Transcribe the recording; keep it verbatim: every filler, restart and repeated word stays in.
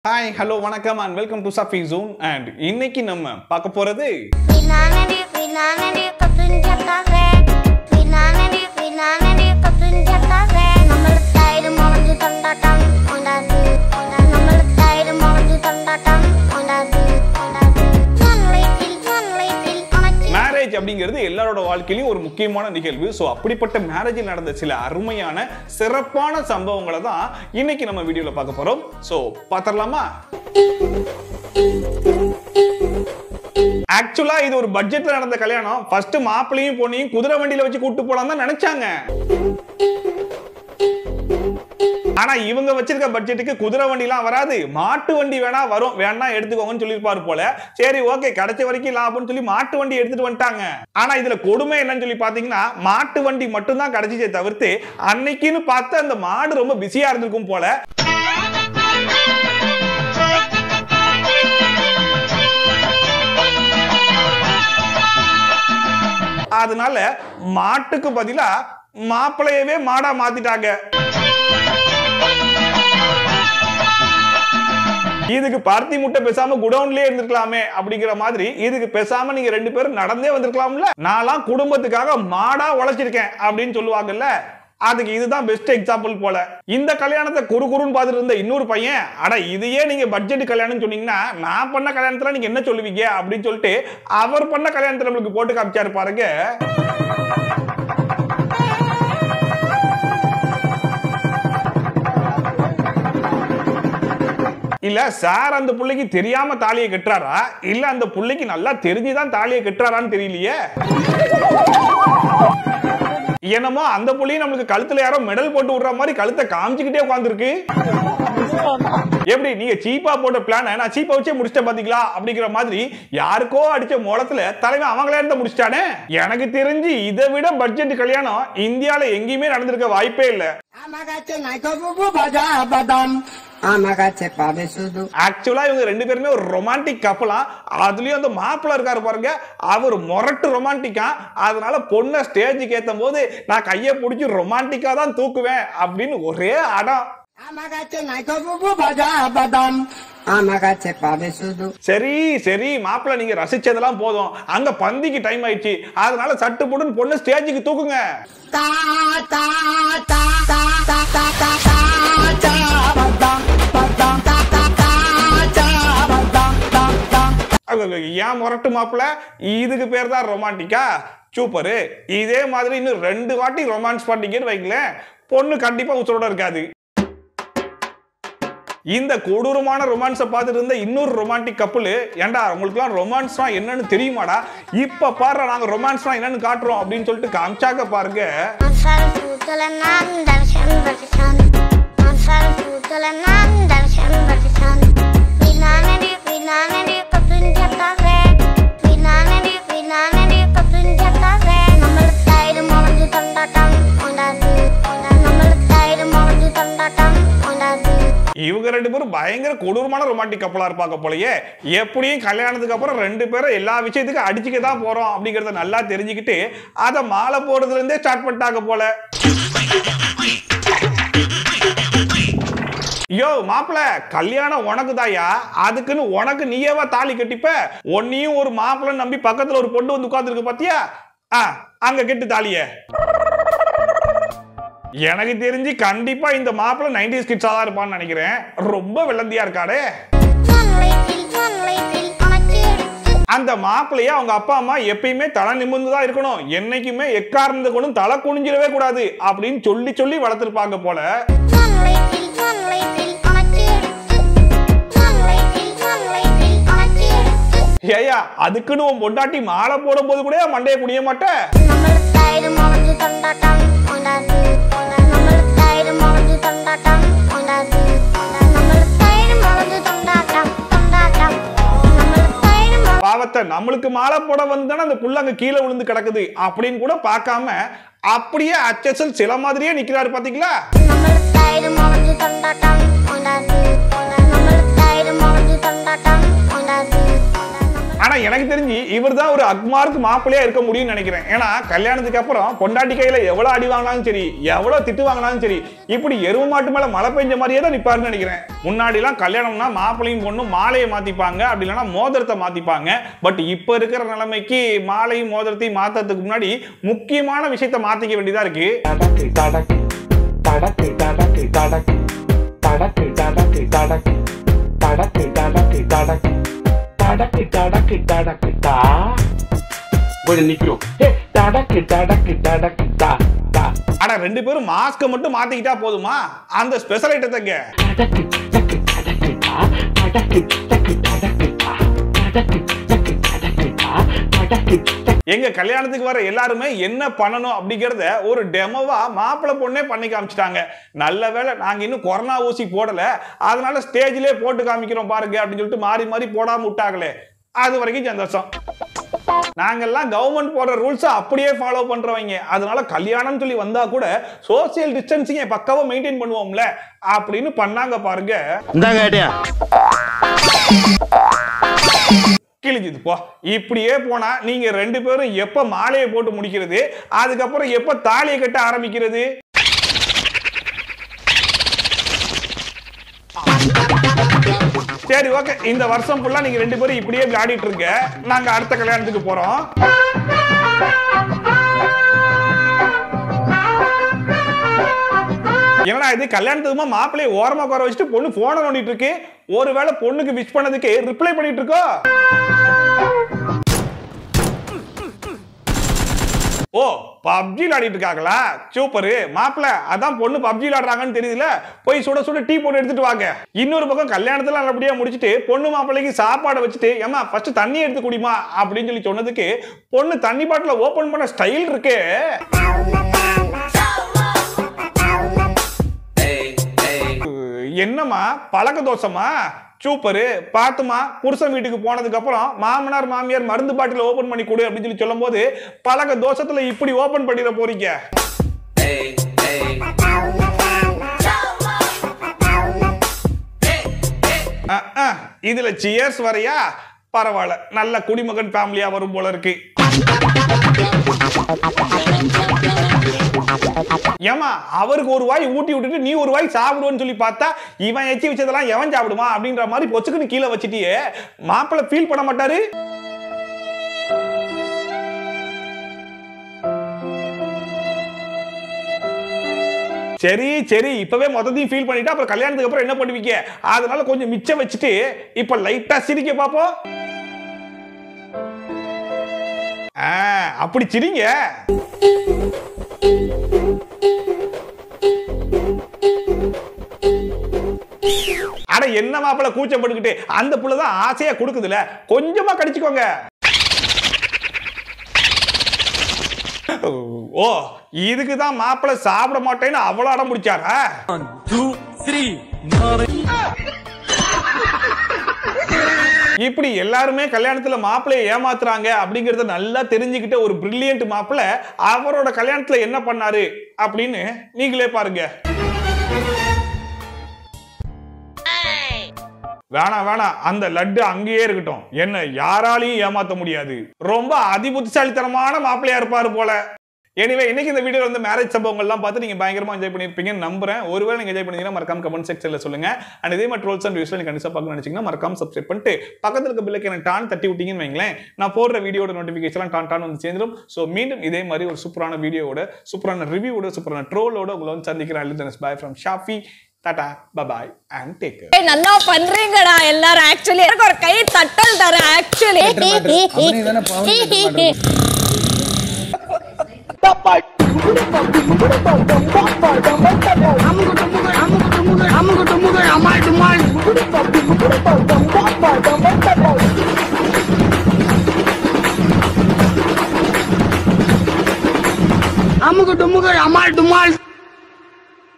Hi, hello, vanakkam and welcome to Safi Zone. And இன்னைக்கு நம்ம பார்க்க போறது Finality, finality, katunjatave. Finality, finality, katunjatave. Nammal thayiru moranju tandatam ondadu. Nammal thayiru moranju tandatam ondadu. Sunlightil, sunlightil, anakku. Marriage அப்படிங்கிறது எல்லாரோட வாழ்க்கையிலும் ஒரு முக்கியமான நிகழ்வு. ஸோ அப்படிப்பட்ட மேரேஜில் நடந்த சில அருமையான சிறப்பான சம்பவங்களை தான் இன்னைக்கு நம்ம வீடியோல பார்க்க போறோம். ஸோ பார்த்துடலாமா? ஆக்சுவலா இது ஒரு பட்ஜெட்ல நடந்த கல்யாணம். ஃபர்ஸ்ட் மாப்பிளையும் பொண்ணையும் குதிரை வண்டியில வச்சு கூட்டு போலாம் தான் நினைச்சாங்க. ஆனா இவங்க வச்சிருக்க பட்ஜெட்டுக்கு குதிரை வண்டிலாம் வராது, மாட்டு வண்டி வேணா வரும், வேணா எடுத்துக்கோங்கன்னு சொல்லிருப்பாரு போல. சரி ஓகே, கிடைச்ச வரைக்கும் லாபம்னு சொல்லி மாட்டு வண்டி எடுத்துட்டு வந்துட்டாங்க. ஆனா இதுல கொடுமை என்னன்னு சொல்லி பாத்தீங்கன்னா, மாட்டு வண்டி மட்டும் தான் கிடைச்சிச்சே தவிர்த்து அன்னைக்குன்னு பார்த்து அந்த மாடு ரொம்ப பிஸியா இருந்திருக்கும் போல. அதனால மாட்டுக்கு பதிலா மாப்பிளையவே மாடா மாத்திட்டாங்க. இதுக்கு பருத்தி முட்டை பேசாம குடவுன்லயே இருந்திருக்கலாமே அப்படிங்கிற மாதிரி இதுக்கு பேசாம நீங்க ரெண்டு பேரும் நடந்தே வந்திருக்கலாம்ல. நான்லாம் குடும்பத்துக்காக மாடா உழைச்சிருக்கேன் அப்படின்னு சொல்லுவாங்கல்ல, அதுக்கு இதுதான் பெஸ்ட் எக்ஸாம்பிள் போல. இந்த கல்யாணத்தை குறு குறுன்னு பார்த்துட்டு இருந்த இன்னொரு பையன், அட இதையே நீங்க பட்ஜெட் கல்யாணம் சொன்னீங்கன்னா நான் பண்ண கல்யாணத்துல நீங்க என்ன சொல்லுவீங்க அப்படின்னு சொல்லிட்டு அவர் பண்ண கல்யாணத்துல நம்மளுக்கு போட்டு காமிச்சாரு பாருங்க. இல்ல சார் அந்த புள்ளைக்கு தெரியாம தாலியை கட்டுறாரா, இல்ல அந்த புள்ளைக்கு நல்லா தெரிஞ்சுதான் தாலியை கட்டுறாரான்னு தெரியலையே. என்னமோ அந்த புள்ளையும் நம்மளுக்கு கழுத்துல யாரோ மெடல் போட்டு விடுற மாதிரி கழுத்தை காமிச்சுக்கிட்டே உட்கார்ந்துருக்கு. எப்படி நீங்க சீப்பா போட்ட பிளான நான் சீப்பா வச்சே முடிச்சிட்டேன் பாத்தீங்களா அப்படிங்கிற மாதிரி யாருக்கோ அடிச்ச மோளத்துல தலைவன் அவங்களே இருந்து முடிச்சிட்டானே. எனக்கு தெரிஞ்சு இதை விட பட்ஜெட் கல்யாணம் இந்தியால எங்கேயுமே நடந்திருக்க வாய்ப்பே இல்ல. ஆக்சுவலா இவங்க ரெண்டு பேருமே ஒரு ரொமான்டிக் கப்பலா. அதுலயும் அந்த மாப்பிள்ள இருக்காரு பாருங்க, அவர் மொரட்டு ரொமான்டிக்கா. அதனால பொண்ணை ஸ்டேஜுக்கு ஏத்தும் போது நான் கையை பிடிச்சி ரொமான்டிக்கா தான் தூக்குவேன் அப்படின்னு ஒரே அடம். சரி சரி மாப்பிள்ள, நீங்க ரசிச்சதெல்லாம் போதும், அங்க பந்திக்கு டைம் ஆயிடுச்சு, அதனால சட்டு போட்டு பொண்ணு ஸ்டேஜுக்கு தூக்குங்க. ஏன் மொரட்டு மாப்பிள்ள, இதுக்கு பேர் தான் ரொமான்டிக்கா? சூப்பரு. இதே மாதிரி இன்னும் ரெண்டு வாட்டி ரொமான்ஸ் பண்ணீங்கன்னு வைங்களேன், பொண்ணு கண்டிப்பா உச்சரோட இருக்காது. இந்த கொடூரமான ரொமான்ஸை பார்த்துட்டு இருந்த இன்னொரு ரொமான்டிக் கப்பல், ஏண்டா உங்களுக்குலாம் ரொமான்ஸ்னா என்னன்னு தெரியுமாடா, இப்ப பாரு நாங்க ரொமான்ஸ்னா என்னன்னு காட்டுறோம் அப்படின்னு சொல்லிட்டு காமிச்சாக்க பாருங்க. இவங்க ரெண்டு பேரும் பயங்கர கொடூரமான ரொமான்டிக் கப்பலா இருப்பாங்க போலயே. எப்படியும் கல்யாணத்துக்கு அப்புறம் ரெண்டு பேரும் எல்லா விஷயத்துக்கும் அடிச்சுக்க தான் போறோம் அப்படிங்கறத நல்லா தெரிஞ்சுக்கிட்டு அத மாலை போடுறதுல இருந்தே ஸ்டார்ட் பண்ணிட்டாங்க போல. யோ மாப்பிள்ள, கல்யாணம் உனக்கு தாயா, அதுக்குன்னு உனக்கு நீயேவா தாலி கட்டிப்ப? ஒன்னையும் ஒரு மாப்பிள்ள நம்பி பக்கத்துல ஒரு பொண்ணு வந்து உட்கார்ந்து இருக்கு பாத்தியா, அங்க கெட்டு தாலிய. எனக்கு தெரிஞ்சு கண்டிப்பா இந்த மாப்பிள்ள நைன்டீஸ் கிட்ஸா தான் இருப்பான்னு நினைக்கிறேன். ரொம்ப வெள்ளந்தியா இருக்காடே. அந்த மாப்பிள்ளைய அவங்க அப்பா அம்மா எப்பயுமே தலை நிமிர்ந்து தான் இருக்கணும், என்னைக்குமே எக்காரணத்தை கொண்டு தலை குனிஞ்சிடவே கூடாது அப்படின்னு சொல்லி சொல்லி வளர்த்திருப்பாங்க போல. ஏயா அதுக்குன்னு உன் பொண்டாட்டி மாலை போடும் போது கூட மண்டையை குனிய மாட்டேன். பாவத்தை, நம்மளுக்கு மாலை போட வந்து அந்த புள்ள அங்க கீழே விழுந்து கிடக்குது அப்படின்னு கூட பார்க்காம அப்படியே அச்சசல் சில மாதிரியே நிக்கிறாரு பாத்தீங்களா. ஆனா எனக்கு தெரிஞ்சு இவர் தான் ஒரு அக்மார்க் மாப்பிள்ளையா இருக்க முடியும்னு நினைக்கிறேன். ஏன்னா கல்யாணத்துக்கு அப்புறம் பொண்டாட்டி கையில எவ்வளவு அடி வாங்கினாலும் சரி, எவ்வளவு திட்டு வாங்கினாலும் சரி, இப்படி எருவு மாட்டு மேல மழை பெஞ்ச மாதிரியே தான் நிப்பாருன்னு நினைக்கிறேன். முன்னாடி எல்லாம் கல்யாணம்னா மாப்பிள்ளையும் பொண்ணும் மாலையை மாத்திப்பாங்க, அப்படி இல்லைன்னா மோதிரத்தை மாத்திப்பாங்க. பட் இப்ப இருக்கிற நிலைமைக்கு மாலையும் மோதிரத்தையும் மாத்தறதுக்கு முன்னாடி முக்கியமான விஷயத்தை மாத்திக்க வேண்டியதா இருக்கு. அட ரெண்டு பேரும் மாஸ்க் மட்டும் மாத்திக்கிட்டா போதுமா? அந்த ஸ்பெஷல் ஐட்டத்தைங்க எங்க கல்யாணத்துக்கு வர எல்லாருமே என்ன பண்ணணும் அப்படிங்கறத ஒரு டெமோவா மாப்பிள்ளை பொண்ணே பண்ணி காமிச்சிட்டாங்க. நல்ல வேளை நாங்க இன்னும் கொரோனா ஊசி போடல, அதனால ஸ்டேஜ்லயே போட்டு காமிக்கிறோம் பாருங்க அப்படின்னு சொல்லிட்டு மாறி மாறி போடாம விட்டாங்களே, அது வரைக்கும் சந்தோஷம். நாங்கெல்லாம் கவர்மெண்ட் போடுற ரூல்ஸ் அப்படியே ஃபாலோ பண்றவங்க, அதனால கல்யாணம் சொல்லி வந்தா கூட சோசியல் டிஸ்டன்சிங் பக்காவா மெயின்டைன் பண்ணுவோம்ல அப்படின்னு பண்ணாங்க பாருங்க. கிழிஞ்சது போ. இப்படியே போனா நீங்க ரெண்டு பேரும் எப்ப மாலையை போட்டு முடிக்கிறது, அதுக்கப்புறம் எப்ப தாலியை கட்ட ஆரம்பிக்கிறது? சரி ஓகே, இந்த வருஷம் ஃபுல்லா நீங்க ரெண்டு பேரும் இப்படியே விளையாடிட்டு இருங்க, நாங்க அடுத்த கல்யாணத்துக்கு போறோம். என்னடா இது கல்யாணத்துக்குமா மாப்பிள்ளையை ஓரமா குறை வச்சுட்டு பொண்ணு போன நோண்டிட்டு இருக்கு. ஒருவேளை பொண்ணுக்கு விஷ் பண்ணதுக்கு ரிப்ளை பண்ணிட்டு இருக்கோ? ஓ பப்ஜி விளையாடிட்டு இருக்காங்களா? சூப்பரு மாப்பிள்ள, அதான் பொண்ணு பப்ஜி விளையாடுறாங்கன்னு தெரியுதுல, போய் சுட சுட டீ போட்டு எடுத்துட்டு வாங்க. இன்னொரு பக்கம் கல்யாணத்துல நல்லபடியா முடிச்சுட்டு பொண்ணு மாப்பிள்ளைக்கு சாப்பாடு வச்சுட்டு ஏமா ஃபர்ஸ்ட் தண்ணி எடுத்து குடிமா அப்படின்னு சொல்லி சொன்னதுக்கு பொண்ணு தண்ணி பாட்டில ஓபன் பண்ண ஸ்டைல் இருக்கு. என்னமா பழக்க தோசமா? சூப்பரு பாத்துமா, புருஷன் வீட்டுக்கு போனதுக்கு அப்புறம் மாமனார் மாமியார் மருந்து பாட்டில ஓபன் பண்ணி கொடு அப்படின்னு சொல்லி சொல்லும் போது பழக்க தோசத்துல இப்படி ஓபன் பண்ணிட போறீங்க. இதுல சியர்ஸ் வரையா? பரவாயில்ல, நல்ல குடிமகன் ஃபேமிலியா வரும் போல இருக்கு. ஏமா அவருக்கு ஒரு வாய் ஊட்டி விட்டுட்டு நீ ஒரு வாய் சாப்பிடுவேன்னு சொல்லி பார்த்தா இவன் எச்சி வச்சதெல்லாம் எவன் சாப்பிடுமா அப்படின்ற மாதிரி பொச்சுக்குன்னு கீழே வச்சிட்டியே, மாப்பிள்ளை ஃபீல் பண்ண மாட்டாரு? சரி சரி, இப்பவே மொத்தத்தையும் ஃபீல் பண்ணிட்டா அப்புறம் கல்யாணத்துக்கு அப்புறம் என்ன பண்ணுவீங்க? அதனால கொஞ்சம் மிச்சம் வச்சுட்டு இப்ப லைட்டா சிரிக்க பாப்போம். அப்படி சிரிங்க. அட என்ன மாப்பிள்ள கூச்சப்பட்டுக்கிட்டு, அந்த புள்ளதான் ஆசையா கொடுக்குதுல, கொஞ்சமா கடிச்சுக்கோங்க. ஓ இதுக்குதான் மாப்பிள்ள சாப்பிட மாட்டேன்னு அவ்வளவு அடம் முடிச்சாரா? இப்படி எல்லாருமே கல்யாணத்துல மாப்பிள்ளையை ஏமாத்துறாங்க அப்படிங்கறத நல்லா தெரிஞ்சுக்கிட்ட ஒரு பிரில்லியன்ட் மாப்பிள்ள அவரோட கல்யாணத்துல என்ன பண்ணாரு அப்படின்னு நீங்களே பாருங்க. வேணாம் வேணாம், அந்த லட்டு அங்கேயே இருக்கட்டும், என்ன யாராலையும் ஏமாத்த முடியாது. ரொம்ப அதிபுத்திசாலித்தனமான மாப்பிள்ளையா இருப்பாரு போல. எனிவே இன்னைக்கு இந்த வீடியோல வந்து மேரேஜ் சம்பவங்கள்லாம் பார்த்து நீங்க பயங்கரமா என்ஜாய் பண்ணிருப்பீங்கன்னு நம்புறேன். ஒருவேளை நீங்க என்ஜாய் பண்ணீங்கன்னா மறக்காம கமெண்ட் செக்ஷன்ல சொல்லுங்க. அண்ட் இதே மாதிரி ட்ரோல்ஸ் அண்ட் ரிவ்யூஸ் நீங்க கண்டிப்பா பார்க்கணும்னு நினைச்சீங்கன்னா மறக்காம சப்ஸ்கிரைப் பண்ணிட்டு பக்கத்துல இருக்க பெல் ஐகானை டான் தட்டி விட்டீங்கன்னு வைங்களேன், நான் போடுற வீடியோட நோட்டிபிகேஷன் டான் டான் வந்து சேர்ந்துடும். சோ மீண்டும் இதே மாதிரி ஒரு சூப்பரான வீடியோவோட, சூப்பரான ரிவ்யூவோட, சூப்பரான ட்ரோலோட உங்களை வந்து சந்திக்கிறேன். Bye from Shafi. டாடா பை அண்ட் டேக் கேர். ஏய் நல்லா பண்றீங்கடா எல்லாரும். ஆக்சுவலி எனக்கு ஒரு கை தட்டல் தர. ஆக்சுவலி அவனே பாவம். அமுகு டுமுகு அமால் டுமால்.